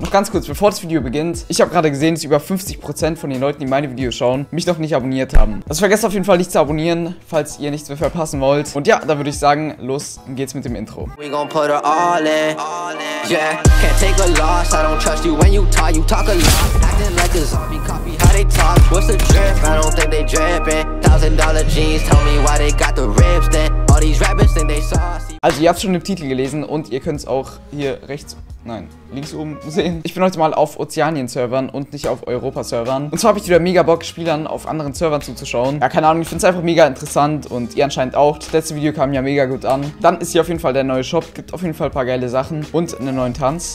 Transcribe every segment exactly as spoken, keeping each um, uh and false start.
Noch ganz kurz, bevor das Video beginnt. Ich habe gerade gesehen, dass über fünfzig Prozent von den Leuten, die meine Videos schauen, mich noch nicht abonniert haben. Also vergesst auf jeden Fall nicht zu abonnieren, falls ihr nichts mehr verpassen wollt. Und ja, da würde ich sagen, los geht's mit dem Intro. We gon' put her all in. Yeah, can't take a loss. I don't trust you when you talk. You talk a lot. Acting like a zombie, copy how they talk. What's the drip? I don't think they drippin'. Thousand dollar jeans, tell me why they got the ribs then. All these rappers think they saucy. Also ihr habt schon im Titel gelesen und ihr könnt es auch hier rechts, nein, links oben sehen. Ich bin heute mal auf Ozeanien-Servern und nicht auf Europa-Servern. Und zwar habe ich wieder mega Bock, Spielern auf anderen Servern zuzuschauen. Ja, keine Ahnung, ich finde es einfach mega interessant und ihr anscheinend auch. Das letzte Video kam ja mega gut an. Dann ist hier auf jeden Fall der neue Shop, gibt auf jeden Fall ein paar geile Sachen und einen neuen Tanz.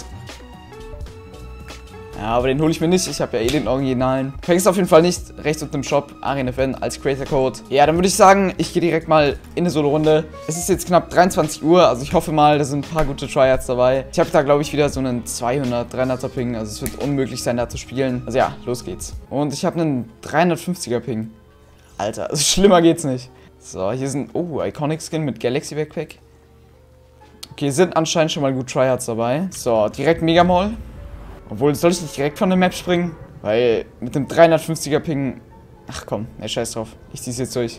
Ja, aber den hole ich mir nicht. Ich habe ja eh den Originalen. Vergesst auf jeden Fall nicht, rechts unten im Shop, ArienFN als Creator Code. Ja, dann würde ich sagen, ich gehe direkt mal in eine Solo-Runde. Es ist jetzt knapp dreiundzwanzig Uhr, also ich hoffe mal, da sind ein paar gute Tryhards dabei. Ich habe da, glaube ich, wieder so einen zweihundert, dreihunderter Ping, also es wird unmöglich sein, da zu spielen. Also ja, los geht's. Und ich habe einen dreihundertfünfziger Ping. Alter, also schlimmer geht's nicht. So, hier sind, oh, Iconic Skin mit Galaxy Backpack. Okay, sind anscheinend schon mal gut Tryhards dabei. So, direkt Mega Mall. Obwohl, soll ich nicht direkt von der Map springen? Weil mit dem dreihundertfünfziger Ping... Ach komm, ne, scheiß drauf. Ich zieh's jetzt durch.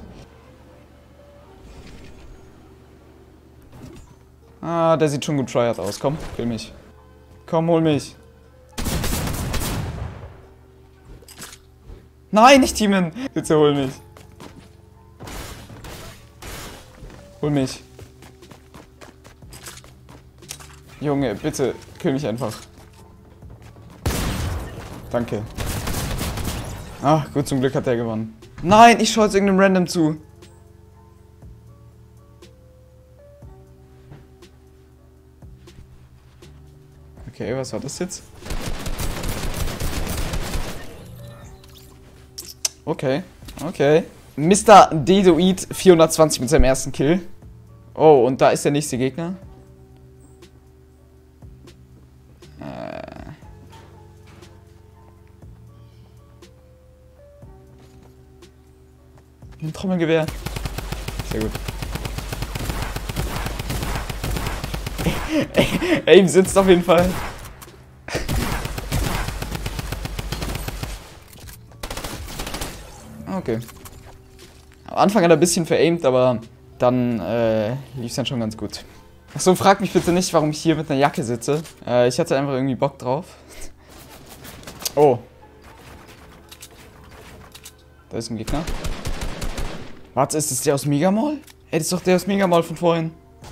Ah, der sieht schon gut tryhard aus. Komm, kill mich. Komm, hol mich. Nein, nicht teamen. Bitte hol mich. Hol mich. Junge, bitte, kill mich einfach. Danke. Ach, gut, zum Glück hat er gewonnen. Nein, ich schaue jetzt irgendeinem Random zu. Okay, was war das jetzt? Okay, okay. Mister Dedoid vierhundertzwanzig mit seinem ersten Kill. Oh, und da ist der nächste Gegner. Ein Trommelgewehr. Sehr gut. Aim sitzt auf jeden Fall. Okay. Am Anfang hat er ein bisschen veraimt, aber dann äh, lief es dann schon ganz gut. Achso, frag mich bitte nicht, warum ich hier mit einer Jacke sitze. Äh, ich hatte einfach irgendwie Bock drauf. Oh. Da ist ein Gegner. Warte, ist das der aus Mega Mall? Ey, das ist doch der aus Mega Mall von vorhin.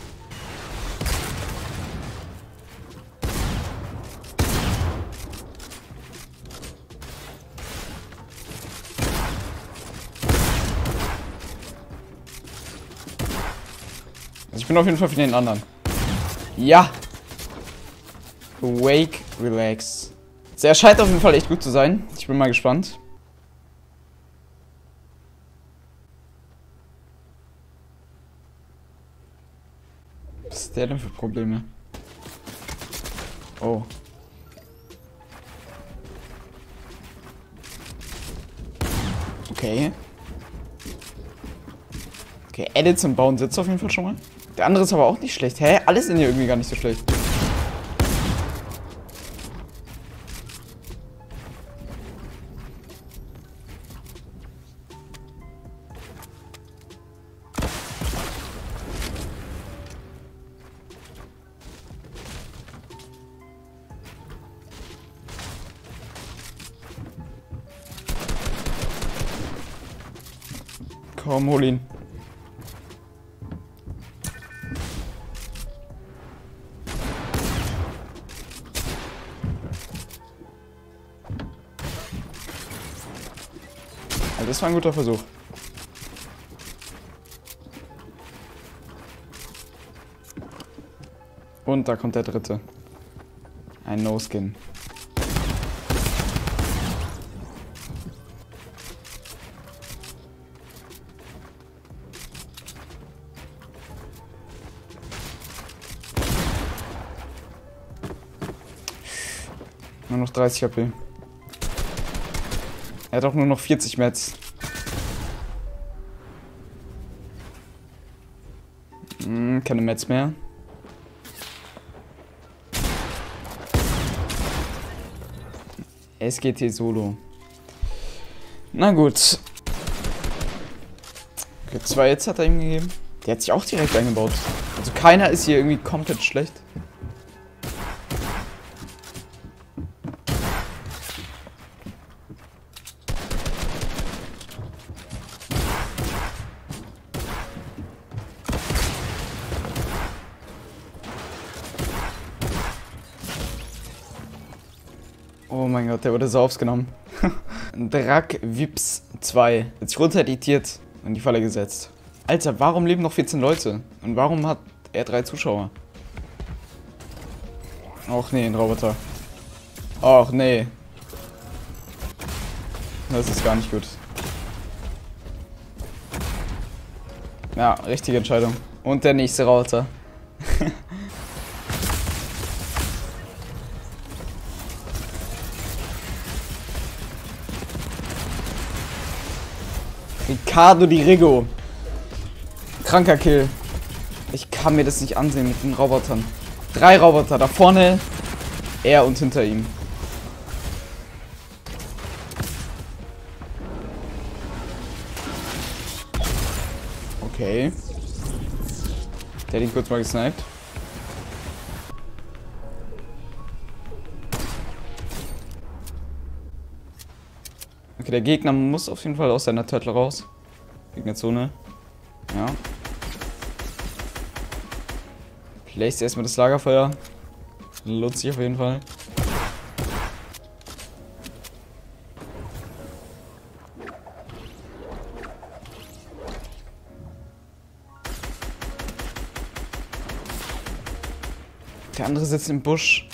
Also ich bin auf jeden Fall für den anderen. Ja. Wake, relax. Er scheint auf jeden Fall echt gut zu sein. Ich bin mal gespannt. Was ist der denn für Probleme? Oh. Okay. Okay, Edits und Bauen sitzt auf jeden Fall schon mal. Der andere ist aber auch nicht schlecht. Hä? Alles in hier irgendwie gar nicht so schlecht. Komm, hol ihn. Also das war ein guter Versuch. Und da kommt der dritte. Ein No-Skin. Nur noch dreißig H P. Er hat auch nur noch vierzig Mets. Hm, keine Mets mehr. S G T Solo. Na gut. Okay, zwei Hits hat er ihm gegeben. Der hat sich auch direkt eingebaut. Also keiner ist hier irgendwie komplett schlecht. Oh mein Gott, der wurde so aufgenommen. Drak Vips zwei. Hat sich runtereditiert und in die Falle gesetzt. Alter, warum leben noch vierzehn Leute? Und warum hat er drei Zuschauer? Och nee, ein Roboter. Och nee. Das ist gar nicht gut. Ja, richtige Entscheidung. Und der nächste Roboter. Ricardo Di Rigo. Kranker Kill. Ich kann mir das nicht ansehen mit den Robotern. Drei Roboter, da vorne, er und hinter ihm. Okay. Der hat ihn kurz mal gesniped. Okay, der Gegner muss auf jeden Fall aus seiner Turtle raus. Gegnerzone. Ja. Placed erstmal das Lagerfeuer. Lohnt sich auf jeden Fall. Der andere sitzt im Busch.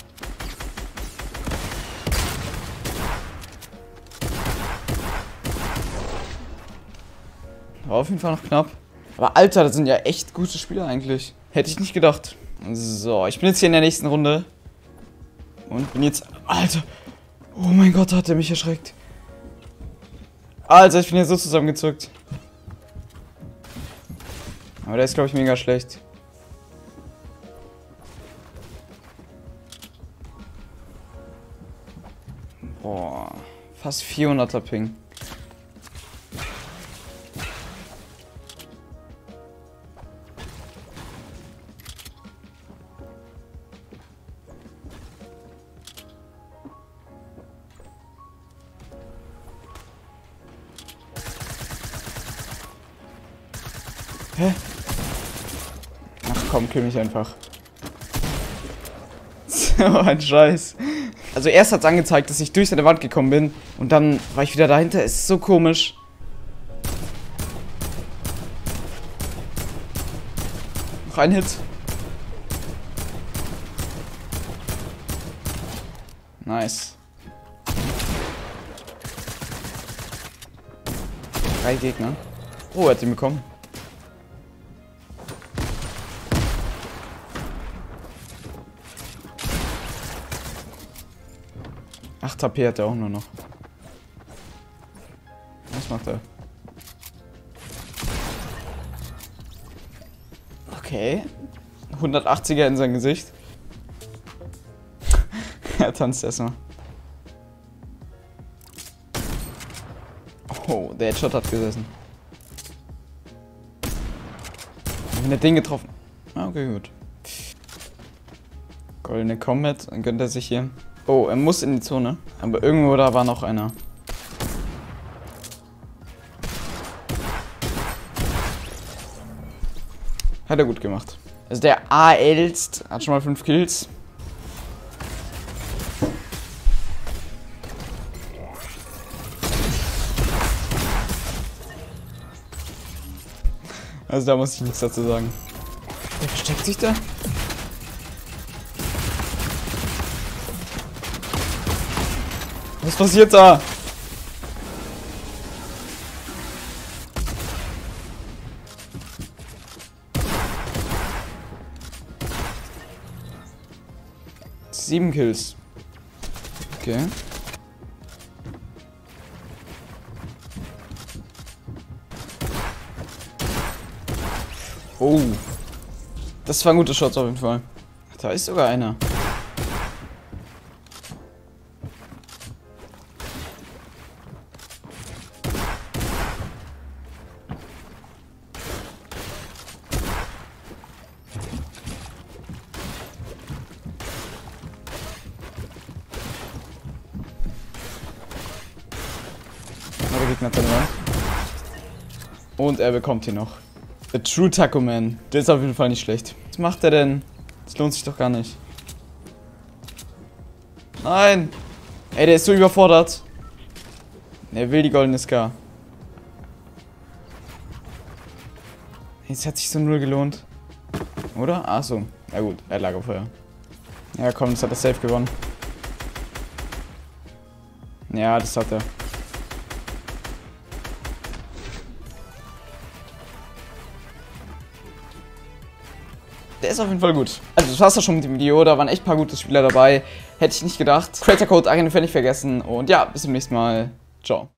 War auf jeden Fall noch knapp. Aber Alter, das sind ja echt gute Spieler eigentlich. Hätte ich nicht gedacht. So, ich bin jetzt hier in der nächsten Runde. Und bin jetzt... Alter! Oh mein Gott, hat er mich erschreckt. Alter, ich bin hier so zusammengezuckt. Aber der ist, glaube ich, mega schlecht. Boah. Fast vierhunderter Ping. Hä? Ach komm, kill mich einfach. So ein Scheiß. Also erst hat es angezeigt, dass ich durch seine Wand gekommen bin. Und dann war ich wieder dahinter. Es ist so komisch. Noch ein Hit. Nice. Drei Gegner. Oh, er hat ihn bekommen. acht H P hat er auch nur noch. Was macht er? Okay. hundertachtziger in sein Gesicht. Er tanzt erstmal. Oh, der Headshot hat gesessen. Ich habe den getroffen. Ah, okay, gut. Goldene Combat, dann gönnt er sich hier. Oh, er muss in die Zone. Aber irgendwo da war noch einer. Hat er gut gemacht. Also der A Elst hat schon mal fünf Kills. Also da muss ich nichts dazu sagen. Der versteckt sich da? Was passiert da? Sieben Kills. Okay. Oh. Das war ein guter Shot auf jeden Fall. Da ist sogar einer. knapp dran. Und er bekommt hier noch. The True Taco Man. Der ist auf jeden Fall nicht schlecht. Was macht er denn? Das lohnt sich doch gar nicht. Nein! Ey, der ist so überfordert. Er will die goldene Scar. Jetzt hat sich so null gelohnt. Oder? Ach so. Ja gut, er hat Lagerfeuer. Ja komm, das hat er safe gewonnen. Ja, das hat er. Der ist auf jeden Fall gut. Also das war's ja schon mit dem Video. Da waren echt ein paar gute Spieler dabei. Hätte ich nicht gedacht. Creator Code Arena nicht vergessen. Und ja, bis zum nächsten Mal. Ciao.